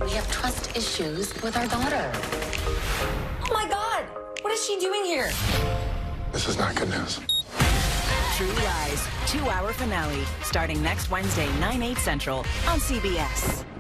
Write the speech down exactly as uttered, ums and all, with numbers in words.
We have trust issues with our daughter. Oh my God! What is she doing here? This is not good news. True Lies, two-hour finale, starting next Wednesday, nine, eight Central on C B S.